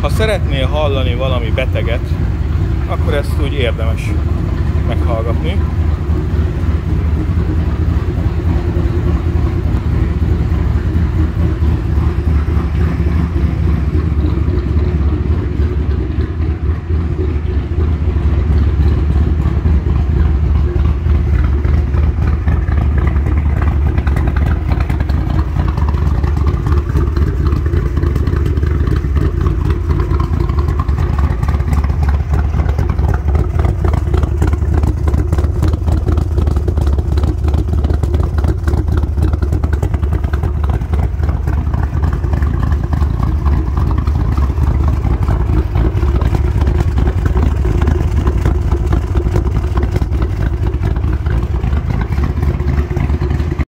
Ha szeretnél hallani valami beteget, akkor ezt úgy érdemes meghallgatni.